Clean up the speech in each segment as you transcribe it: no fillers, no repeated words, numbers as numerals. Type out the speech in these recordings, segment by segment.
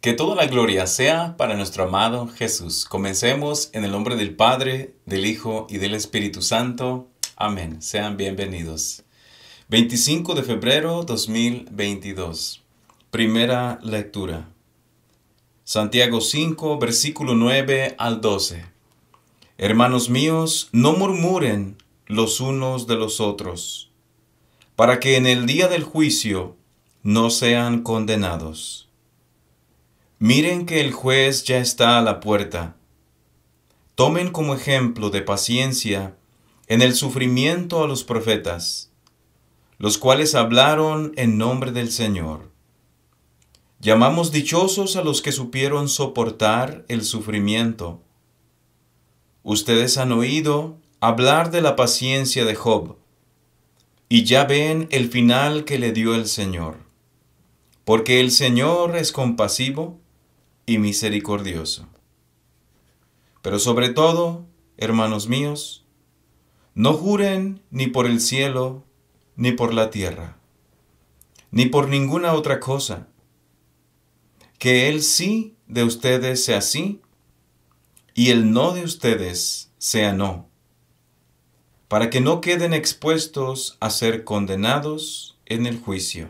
Que toda la gloria sea para nuestro amado Jesús. Comencemos en el nombre del Padre, del Hijo y del Espíritu Santo. Amén. Sean bienvenidos. 25 de febrero 2022. Primera lectura. Santiago 5, versículo 9 al 12. Hermanos míos, no murmuren los unos de los otros, para que en el día del juicio no sean condenados. Miren que el juez ya está a la puerta. Tomen como ejemplo de paciencia en el sufrimiento a los profetas, los cuales hablaron en nombre del Señor. Llamamos dichosos a los que supieron soportar el sufrimiento. Ustedes han oído hablar de la paciencia de Job, y ya ven el final que le dio el Señor. Porque el Señor es compasivo y misericordioso. Pero sobre todo, hermanos míos, no juren ni por el cielo, ni por la tierra, ni por ninguna otra cosa, que el sí de ustedes sea sí, y el no de ustedes sea no, para que no queden expuestos a ser condenados en el juicio.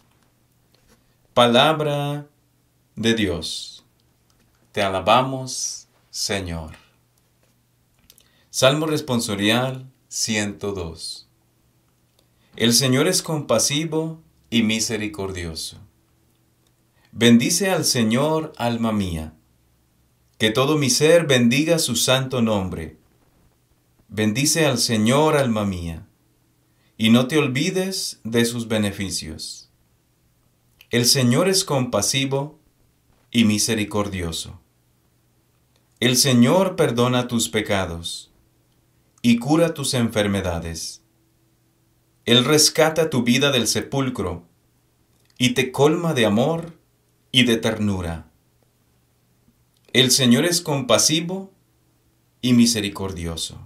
Palabra de Dios. Te alabamos, Señor. Salmo responsorial 102. El Señor es compasivo y misericordioso. Bendice al Señor, alma mía. Que todo mi ser bendiga su santo nombre. Bendice al Señor, alma mía, y no te olvides de sus beneficios. El Señor es compasivo y misericordioso. El Señor perdona tus pecados y cura tus enfermedades. Él rescata tu vida del sepulcro y te colma de amor y de ternura. El Señor es compasivo y misericordioso.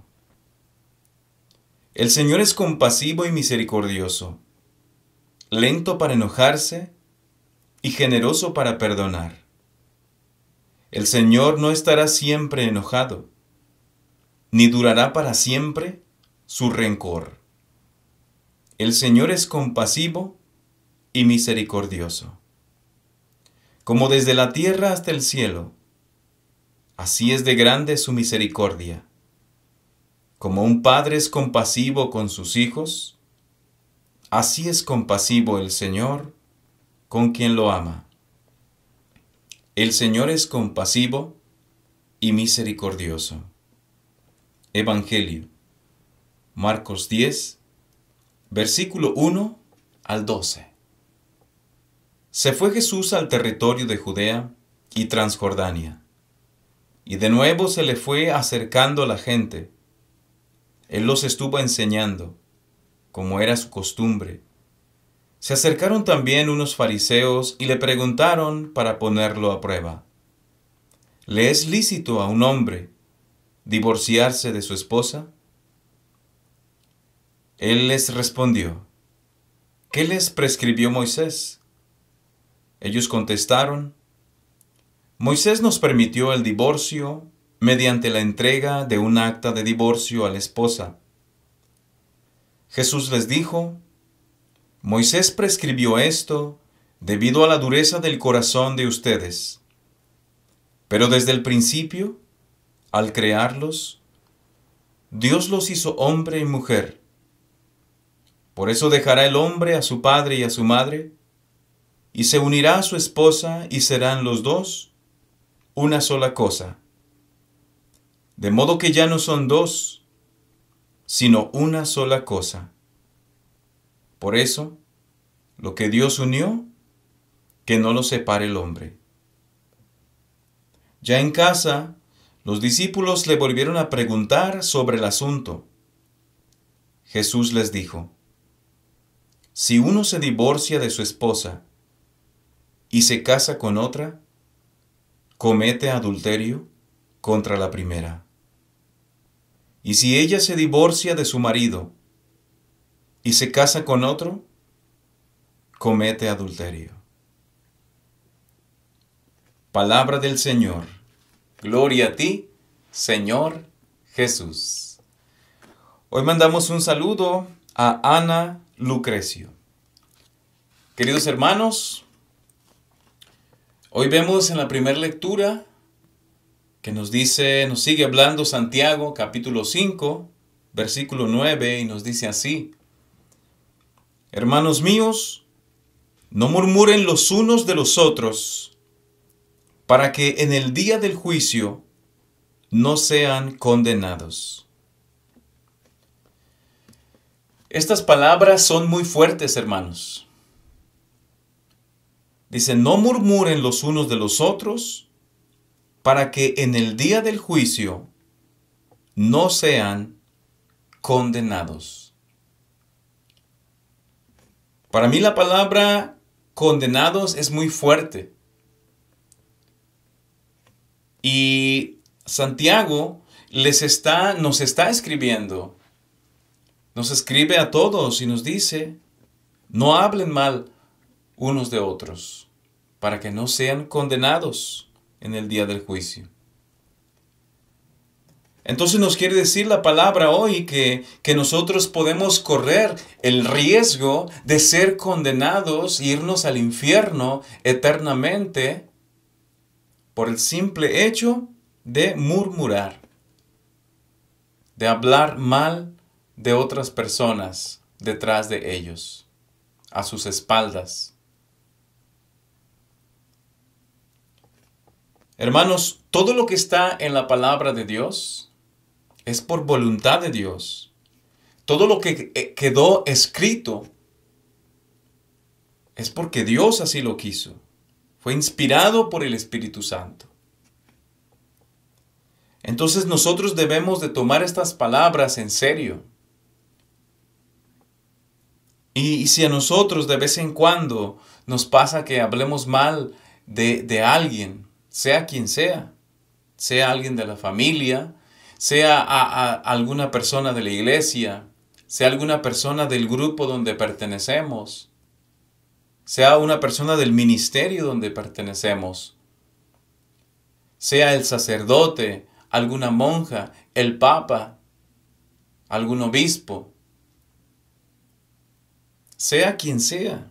El Señor es compasivo y misericordioso, lento para enojarse y generoso para perdonar. El Señor no estará siempre enojado, ni durará para siempre su rencor. El Señor es compasivo y misericordioso. Como desde la tierra hasta el cielo, así es de grande su misericordia. Como un padre es compasivo con sus hijos, así es compasivo el Señor con quien lo ama. El Señor es compasivo y misericordioso. Evangelio, Marcos 10, versículo 1 al 12. Se fue Jesús al territorio de Judea y Transjordania, y de nuevo se le fue acercando la gente. Él los estuvo enseñando, como era su costumbre. Se acercaron también unos fariseos y le preguntaron para ponerlo a prueba: ¿le es lícito a un hombre divorciarse de su esposa? Él les respondió: ¿qué les prescribió Moisés? Ellos contestaron: Moisés nos permitió el divorcio mediante la entrega de un acta de divorcio a la esposa. Jesús les dijo: Moisés prescribió esto debido a la dureza del corazón de ustedes. Pero desde el principio, al crearlos, Dios los hizo hombre y mujer. Por eso dejará el hombre a su padre y a su madre, y se unirá a su esposa, y serán los dos una sola cosa. De modo que ya no son dos, sino una sola cosa. Por eso, lo que Dios unió, que no lo separe el hombre. Ya en casa, los discípulos le volvieron a preguntar sobre el asunto. Jesús les dijo: si uno se divorcia de su esposa y se casa con otra, comete adulterio contra la primera. Y si ella se divorcia de su marido y se casa con otro, comete adulterio. Palabra del Señor. Gloria a ti, Señor Jesús. Hoy mandamos un saludo a Ana Lucrecio. Queridos hermanos, hoy vemos en la primera lectura que nos sigue hablando Santiago, capítulo 5, versículo 9, y nos dice así: Hermanos míos, no murmuren los unos de los otros, para que en el día del juicio no sean condenados. Estas palabras son muy fuertes, hermanos. Dice, no murmuren los unos de los otros, para que en el día del juicio no sean condenados. Para mí la palabra condenados es muy fuerte. Y Santiago nos está escribiendo. Nos escribe a todos y nos dice, no hablen mal unos de otros, para que no sean condenados en el día del juicio. Entonces nos quiere decir la palabra hoy que nosotros podemos correr el riesgo de ser condenados e irnos al infierno eternamente por el simple hecho de murmurar, de hablar mal de otras personas detrás de ellos, a sus espaldas. Hermanos, todo lo que está en la palabra de Dios es por voluntad de Dios. Todo lo que quedó escrito es porque Dios así lo quiso. Fue inspirado por el Espíritu Santo. Entonces nosotros debemos de tomar estas palabras en serio. Y si a nosotros de vez en cuando nos pasa que hablemos mal de alguien, sea quien sea alguien de la familia, sea a alguna persona de la iglesia, sea alguna persona del grupo donde pertenecemos, sea una persona del ministerio donde pertenecemos, sea el sacerdote, alguna monja, el papa, algún obispo, sea quien sea.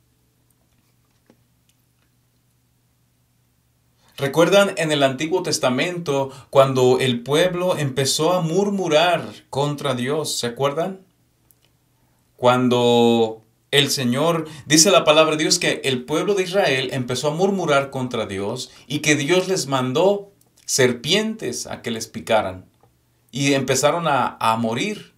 ¿Recuerdan en el Antiguo Testamento cuando el pueblo empezó a murmurar contra Dios? ¿Se acuerdan? Cuando el Señor, dice la palabra de Dios que el pueblo de Israel empezó a murmurar contra Dios y que Dios les mandó serpientes a que les picaran y empezaron a morir.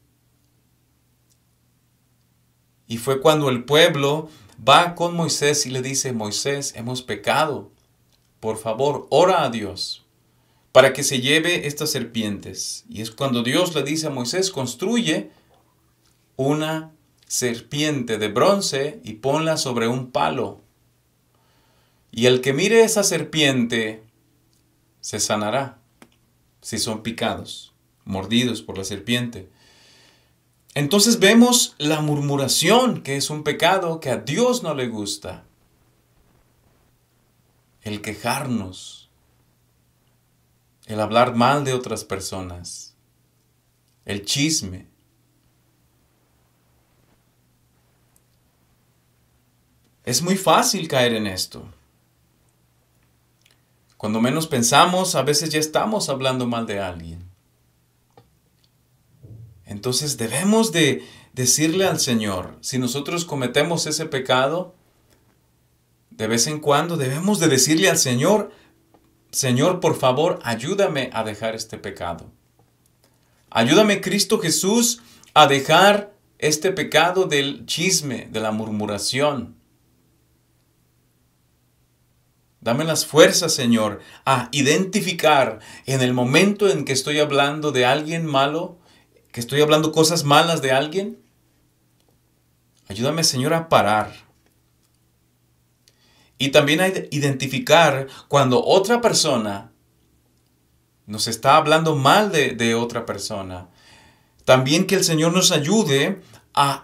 Y fue cuando el pueblo va con Moisés y le dice, Moisés, hemos pecado. Por favor, ora a Dios para que se lleve estas serpientes. Y es cuando Dios le dice a Moisés, construye una serpiente de bronce y ponla sobre un palo. Y el que mire esa serpiente se sanará si son picados, mordidos por la serpiente. Entonces vemos la murmuración, que es un pecado que a Dios no le gusta. El quejarnos, el hablar mal de otras personas, el chisme. Es muy fácil caer en esto. Cuando menos pensamos, a veces ya estamos hablando mal de alguien. Entonces debemos de decirle al Señor, si nosotros cometemos ese pecado, de vez en cuando debemos de decirle al Señor, Señor, por favor, ayúdame a dejar este pecado. Ayúdame, Cristo Jesús, a dejar este pecado del chisme, de la murmuración. Dame las fuerzas, Señor, a identificar en el momento en que estoy hablando de alguien malo, que estoy hablando cosas malas de alguien. Ayúdame, Señor, a parar. Y también a identificar cuando otra persona nos está hablando mal de otra persona. También que el Señor nos ayude a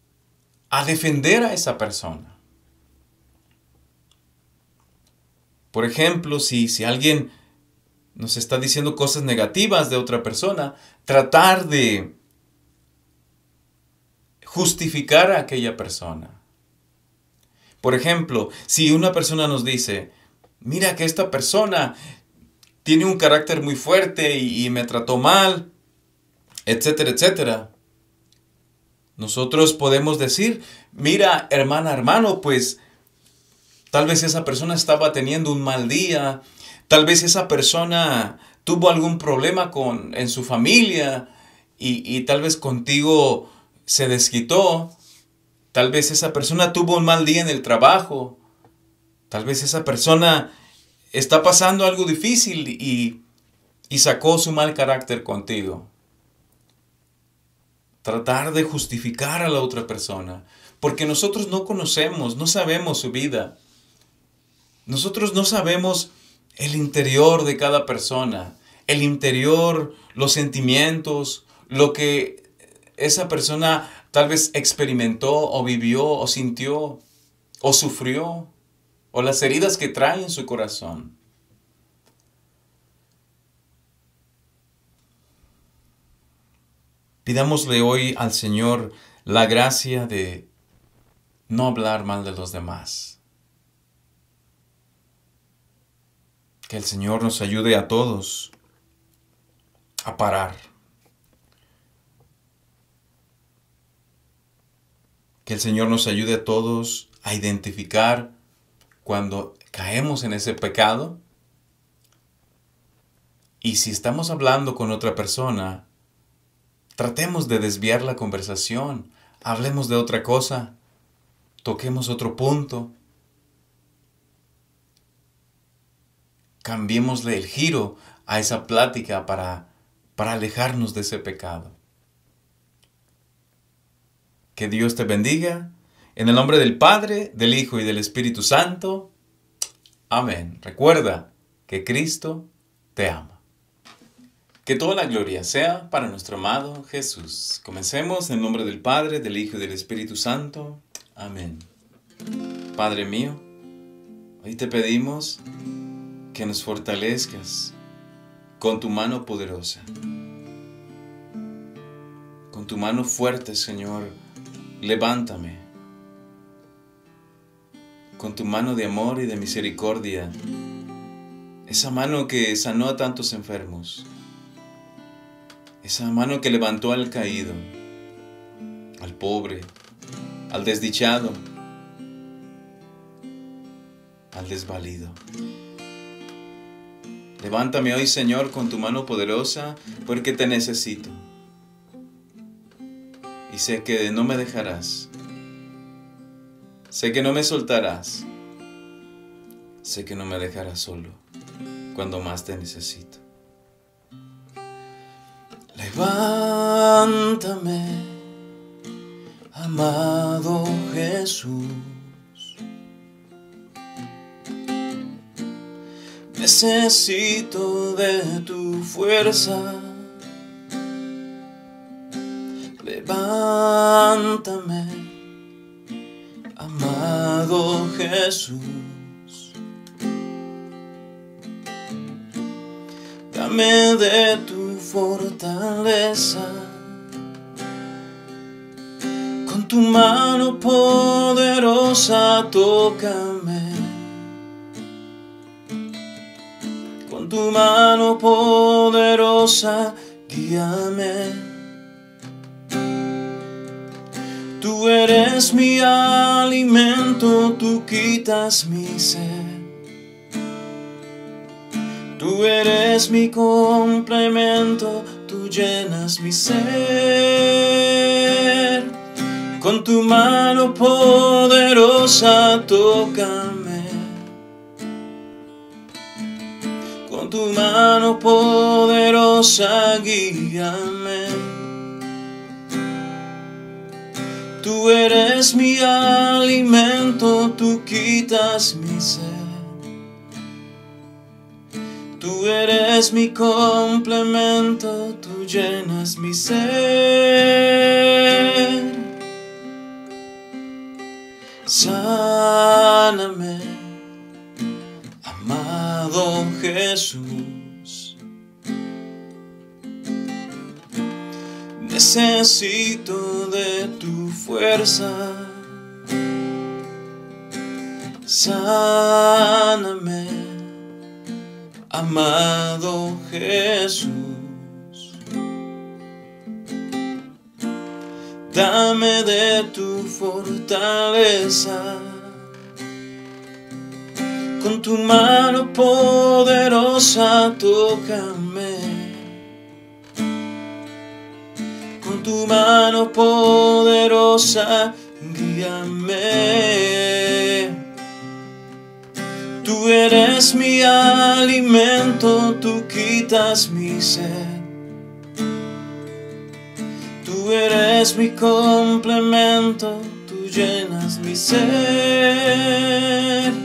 defender a esa persona. Por ejemplo, si alguien nos está diciendo cosas negativas de otra persona, tratar de justificar a aquella persona. Por ejemplo, si una persona nos dice, mira que esta persona tiene un carácter muy fuerte y me trató mal, etcétera, etcétera. Nosotros podemos decir, mira, hermana, hermano, pues tal vez esa persona estaba teniendo un mal día, tal vez esa persona tuvo algún problema en su familia y tal vez contigo se desquitó, tal vez esa persona tuvo un mal día en el trabajo, tal vez esa persona está pasando algo difícil y sacó su mal carácter contigo. Tratar de justificar a la otra persona, porque nosotros no conocemos, no sabemos su vida. Nosotros no sabemos el interior de cada persona, el interior, los sentimientos, lo que esa persona tal vez experimentó o vivió o sintió o sufrió, o las heridas que trae en su corazón. Pidámosle hoy al Señor la gracia de no hablar mal de los demás. Que el Señor nos ayude a todos a parar. Que el Señor nos ayude a todos a identificar cuando caemos en ese pecado. Y si estamos hablando con otra persona, tratemos de desviar la conversación. Hablemos de otra cosa. Toquemos otro punto. Cambiémosle el giro a esa plática para alejarnos de ese pecado. Que Dios te bendiga. En el nombre del Padre, del Hijo y del Espíritu Santo. Amén. Recuerda que Cristo te ama. Que toda la gloria sea para nuestro amado Jesús. Comencemos en el nombre del Padre, del Hijo y del Espíritu Santo. Amén. Padre mío, hoy te pedimos que nos fortalezcas con tu mano poderosa. Con tu mano fuerte, Señor, levántame. Con tu mano de amor y de misericordia, esa mano que sanó a tantos enfermos, esa mano que levantó al caído, al pobre, al desdichado, al desvalido. Levántame hoy, Señor, con tu mano poderosa, porque te necesito. Y sé que no me dejarás. Sé que no me soltarás. Sé que no me dejarás solo cuando más te necesito. Levántame, amado Jesús. Necesito de tu fuerza. Levántame, amado Jesús. Dame de tu fortaleza. Con tu mano poderosa tócame. Con tu mano poderosa guíame. Tú eres mi alimento, tú quitas mi sed. Tú eres mi complemento, tú llenas mi ser. Con tu mano poderosa tócame. Con tu mano poderosa guíame. Tú eres mi alimento, tú quitas mi sed. Tú eres mi complemento, tú llenas mi ser. Sáname, amado amado Jesús. Necesito de tu fuerza. Sáname, amado Jesús. Dame de tu fortaleza. Con tu mano poderosa tócame. Con tu mano poderosa guíame. Tú eres mi alimento, tú quitas mi sed. Tú eres mi complemento, tú llenas mi ser.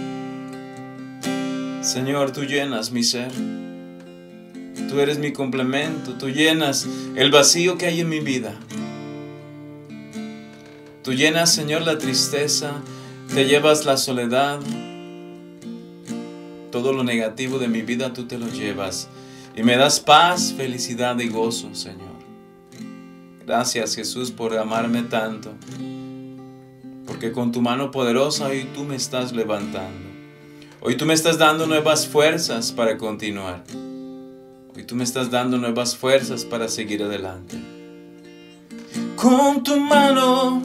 Señor, tú llenas mi ser. Tú eres mi complemento, tú llenas el vacío que hay en mi vida. Tú llenas, Señor, la tristeza, te llevas la soledad. Todo lo negativo de mi vida tú te lo llevas y me das paz, felicidad y gozo, Señor. Gracias, Jesús, por amarme tanto, porque con tu mano poderosa hoy tú me estás levantando. Hoy tú me estás dando nuevas fuerzas para continuar. Hoy tú me estás dando nuevas fuerzas para seguir adelante. Con tu mano,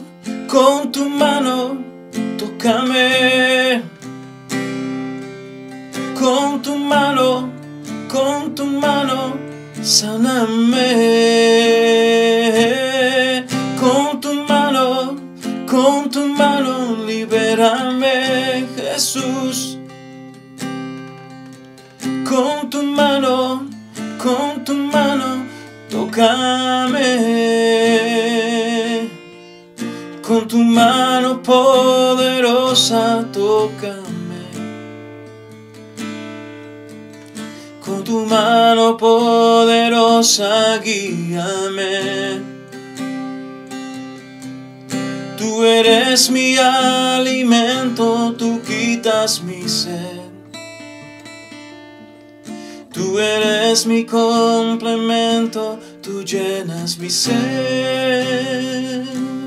tócame. Con tu mano, sáname. Con tu mano, libérame, Jesús. Con tu mano, tócame. Con tu mano poderosa, tócame. Con tu mano poderosa, guíame. Tú eres mi alimento, tú quitas mi sed. Tú eres mi complemento, tú llenas mi ser.